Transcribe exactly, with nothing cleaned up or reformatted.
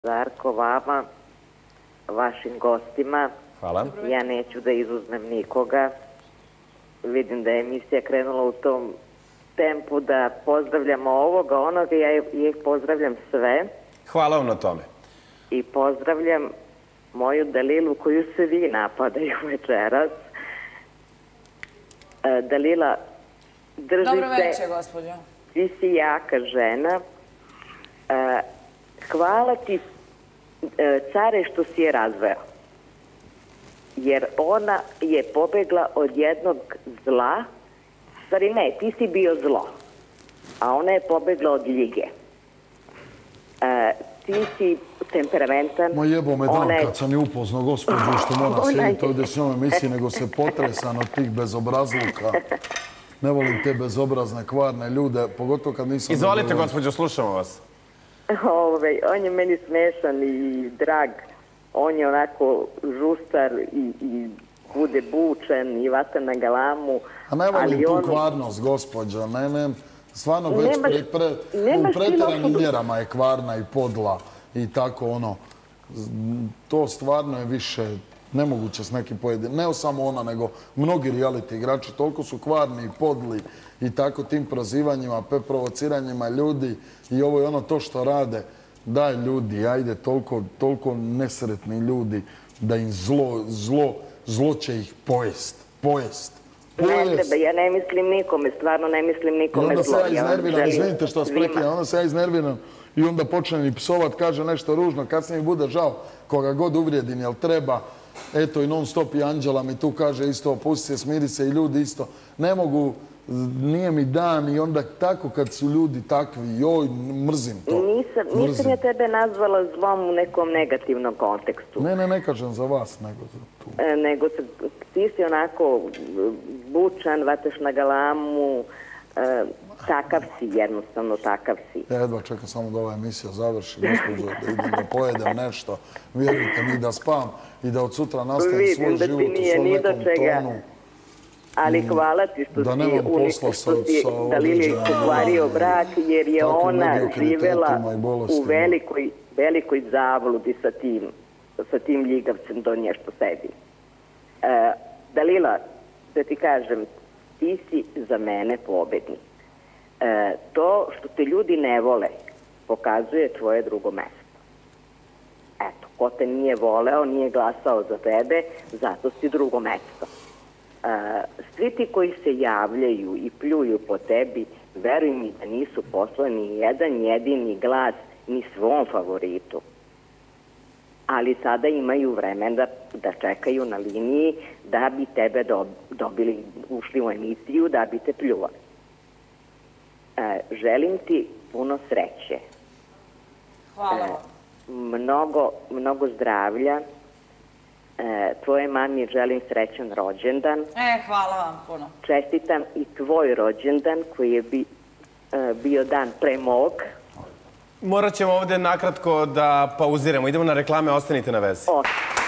Darko, vama, vašim gostima. Hvala. Ja neću da izuzmem nikoga. Vidim da je emisija krenula u tom tempu da pozdravljamo ovoga, onoga, ja ih pozdravljam sve. Hvala vam na tome. I pozdravljam moju Dalilu koju se vi napadaju večeras. Dalila, drži se... Dobro večer, gospođo. Ti si jaka žena. Hvala ti, care, što si je razveo. Jer ona je pobegla od jednog zla. Stvari ne, ti si bio zlo. A ona je pobegla od ljige. Ti si temperamentan. Ma jebo me dan kad sam je upoznao gospođu što mora sjediti ovdje s njom emisiji, nego se potresan od tih bezobrazluka. Ne volim te bezobrazne, kvarne ljude, pogotovo kad nisam... Izvolite, gospođo, slušamo vas. On je meni smešan i drag. On je onako žustar i bude bučen i vata na galamu. A ne volim tu kvarnost, gospođo. Ne, ne, stvarno već u pretjeranim mjerama je kvarna i podla i tako ono. To stvarno je više nemoguće s nekim pojedinim. Ne samo ona, nego mnogi reality igrači. Toliko su kvarni i podli i tako tim prozivanjima, provociranjima ljudi i ovo je ono to što rade. Daj ljudi, ajde, toliko nesretni ljudi da im zlo, zlo, zlo će ih pojest. Pojest. Ne treba, ja ne mislim nikome, stvarno ne mislim nikome zlo. I onda se ja iznerviram, izvinite što vas prekidam, onda se ja iznerviram i onda počnem i psovat, kaže nešto ružno, kasnije mi bude žao koga god uvrijedim, jel treba. Eto i non stop i Anđela mi tu kaže isto, pusti se, smiri se i ljudi isto. Ne mogu, nije mi dan i onda tako kad su ljudi takvi, joj, mrzim to. Nisam ja tebe nazvala zlom u nekom negativnom kontekstu. Ne, ne, ne kažem za vas, nego za tu. Nego ti si onako bučan, vataš na galamu, takav si, jednostavno takav si. Ja jedva čekam samo da ova emisija završi, gospođo, da idem da pojedem nešto. Vjerujte mi da spam i da od sutra nastavim svoj život u svom nekom tonu. Ali hvala ti što si Dalili pokvario brak, jer je ona živela u velikoj zabludi sa tim ljigavcem do nje što sedi. Dalila, da ti kažem, ti si za mene pobednik. To što te ljudi ne vole pokazuje tvoje drugo mesto. Eto, ko te nije voleo, nije glasao za tebe, zato si drugo mesto. Svi ti koji se javljaju i pljuju po tebi, veruj mi da nisu poslali ni jedan jedini glas ni svom favoritu. Ali sada imaju vremena da čekaju na liniji da bi tebe dobili, ušli u emisiju, da bi te pljuvali. Želim ti puno sreće. Hvala vam. Mnogo, mnogo zdravlja. Tvoje mami želim srećan rođendan. E, hvala vam puno. Čestitam i tvoj rođendan koji je bio dan pre mog. Morat ćemo ovdje nakratko da pauziramo. Idemo na reklame, ostanite na vezi.